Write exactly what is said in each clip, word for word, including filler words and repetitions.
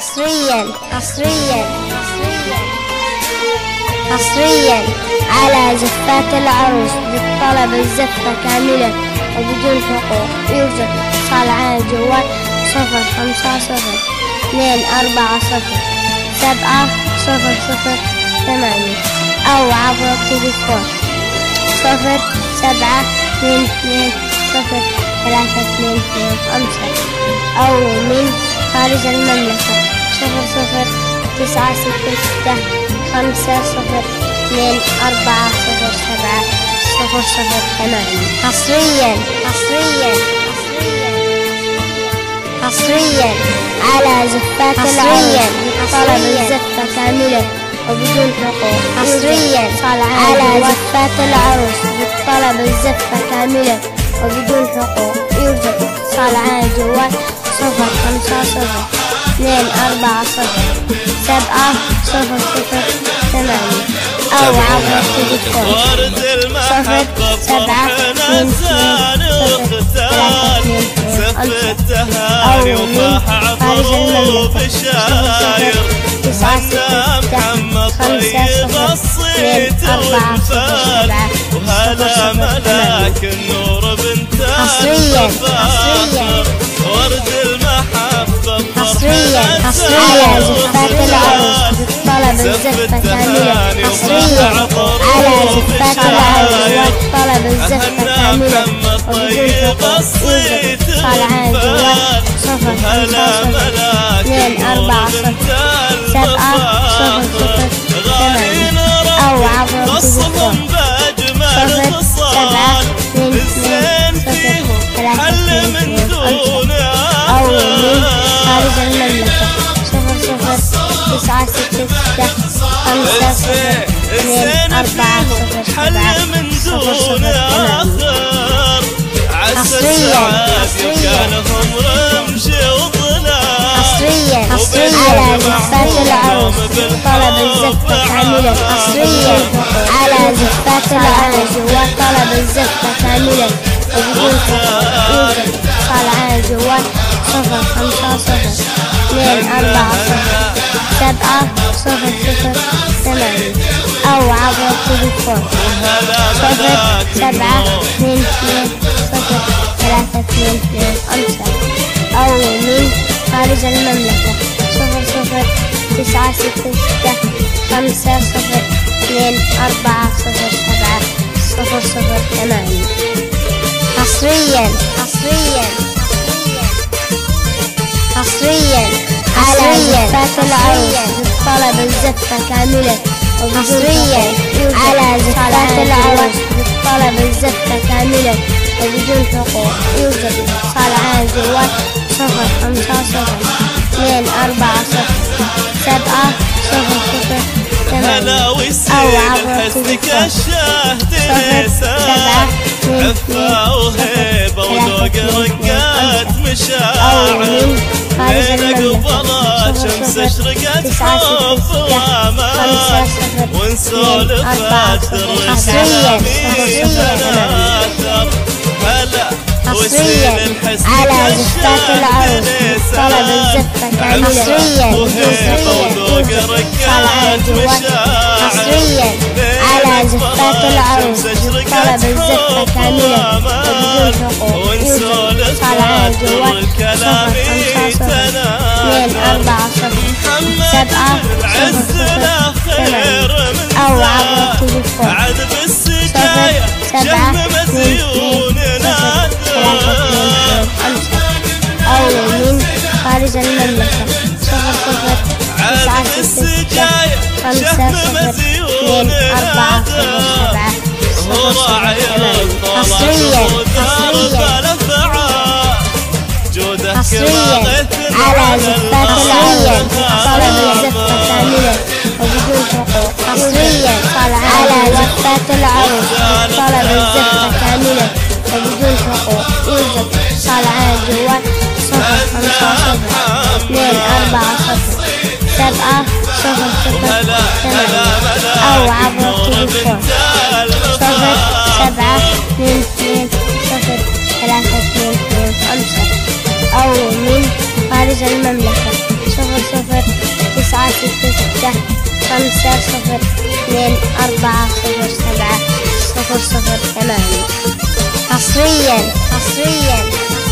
حصريا حصريا حصريا حصريا على زفات العروس بالطلب الزفة كاملة وبدون حقوق. يوجد اتصال على الجوال صفر خمسة صفر اثنين أربعة صفر سبعة صفر صفر ثمانية أو عبر التليفون صفر سبعة اثنين اثنين صفر ثلاثة اثنين اثنين خمسة أو من خارج المملكة صفر صفر تسعة ستة ستة خمسة صفر اثنين أربعة صفر سبعة صفر صفر ثمانية. حصريا حصريا حصريا على زفات العروس طلب الزفة كاملة وبدون حقوق. حصريا على زفات العروس بالطلب الزفة كاملة وبدون حقوق. يوجد اتصال على الجوال صفر خمسة صفر اثنين أربعة صفر سبعة صفر صفر ثمانية أو عبر التليفون صفر سبعة اثنين اثنين صفر ثلاثة اثنين اثنين أو من خارج المملكة صفر تسعة ستة ستة خمسة صفر اثنين أربعة صفر سبعة صفر صفر ثمانية. حصريا حصريا ورد المحبة حصريا على زفات العروس بالطلب الزفة كاملة. حصريا على زفات العروس والطلب الزفة كاملة وبدون حقوق. يوجد اتصال على الجوال صفر خمسة صفر اثنين أربعة صفر سبعة صفر صفر ثمانية أو عبر التليفون صفر سبعة اثنين اثنين صفر ثلاثة اثنين اثنين خمسة أو من خارج المملكة صفر صفر تسعة ستة ستة خمسة صفر اثنين أربعة صفر سبعة صفر صفر ثمانية. حصريا حصريا حصريا على زفات العروس طلب الزفة كاملة. حصريا على زفات العروس وطلب الزفة كاملة وبدون حقوق. يوجد اتصال على الجوال صفر خمسة صفر اثنين أربعة صفر سبعة صفر صفر ثمانية أو عبر التليفون صفر سبعة اثنين اثنين صفر ثلاثة اثنين اثنين خمسة أو من خارج المملكة صفر صفر تسعة ستة ستة خمسة صفر اثنين أربعة صفر سبعة صفر صفر ثمانية. حصريا حصريا حصريا على زفات العروس بالطلب الزفة كاملة. حصريا على زفات العروس بالطلب الزفة كاملة وبدون حقوق. يوجد اتصال على الجوال صفر خمسة صفر اثنين أربعة صفر سبعة صفر صفر ثمانية أو عبر التليفون صفر سبعة اثنين اثنين صفر ثلاثة اثنين اثنين أو من خارج المملكة صفر صفر تسعة ستة ستة خمسة صفر اثنين أربعة صفر. حصريا حصريا على زفات العروس بالطلب الزفة كاملة. حصريا على زفات العروس بالطلب الزفة كاملة وبدون حقوق. يوجد اتصال على الجوال صفر خمسة صفر اثنين أربعة صفر سبعة صفر صفر ثمانية أو عبر التليفون صفر سبعة اثنين اثنين صفر ثلاثة اثنين خمسة أو من خارج المملكة صفر صفر تسعة ستة ستة خمسة صفر اثنين أربعة صفر سبعة صفر صفر ثمانية. حصريا حصريا حصريا على زفات العروس طلب الزفة كاملة وبدون حقوق. حصريا على زفات العروس طلب الزفة كاملة وبدون حقوق. يوجد اتصال على الجوال صفر خمسة صفر اثنين أربعة صفر سبعة صفر صفر ثمانية أو عبر التليفون صفر سبعة اثنين اثنين صفر ثلاثة اثنين اثنين خمسة أو من خارج المملكة صفر صفر صفر تسعة ستة ستة خمسة صفر اثنين أربعة صفر سبعة صفر صفر ثمانية. حصريا حصريا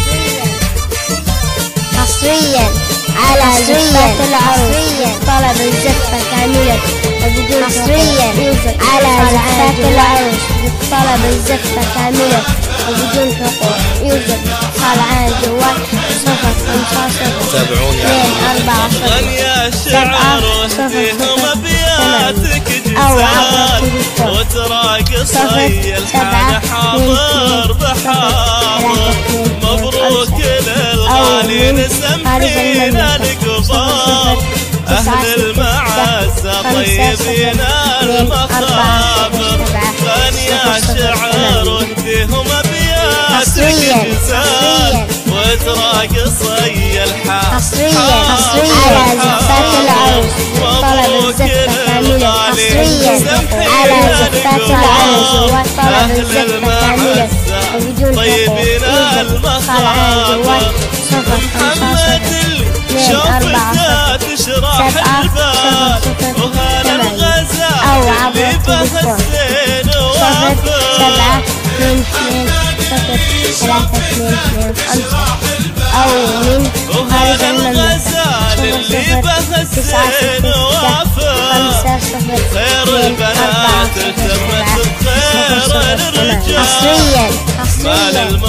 حصريا على زفاف العروس طلب الزفة كاملة وبدون حصريا على زفاف العروس طلب الزفة كاملة وبدون حقوق. يوجد اتصال على الجوال صفر خمسة صفر اثنين أربعة صفر سبعة صفر صفر أو عبر التليفون وتراقص صفر سبعة حاضر بحاضر. مبروك للغالين سمحينا القباب أهل المعزة طيبين المخابر. غني الشعر واهديهم أبياتك جزال وتراقصي الحال. حصريا على زفاف العروس طلب الزفة كاملة. حصريا على زفاف العروس طلب الزفة كاملة وبدون حقوق. يوجد اتصال على الجوال صفر خمسة صفر اثنين أربعة صفر سبعة صفر صفر ثمانية أو عبر التليفون صفر سبعة اثنين اثنين صفر ثلاثة اثنين اثنين خمسة أو من خارج المملكة صفر صفر تسعة ستة خمسة صفر اثنين أربعة صفر سبعة صفر صفر ثمانية. حصريا حصريا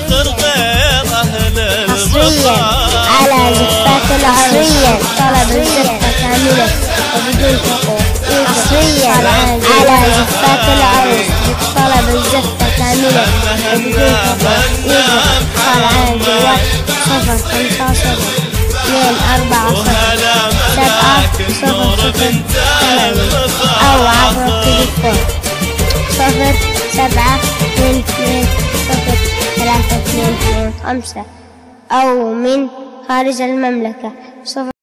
حصريا على زفاف العروس طلب الزفة كاملة وبدون حقوق. حصريا على زفاف العروس طلب الزفة كاملة وبدون حقوق. يوجد اتصال على الجوال صفر خمسة صفر اثنين أربعة صفر سبعة صفر صفر ثمانية أو عبر التليفون صفر سبعة اثنين اثنين صفر ثلاثة اثنين اثنين خمسة أو من خارج المملكة صفر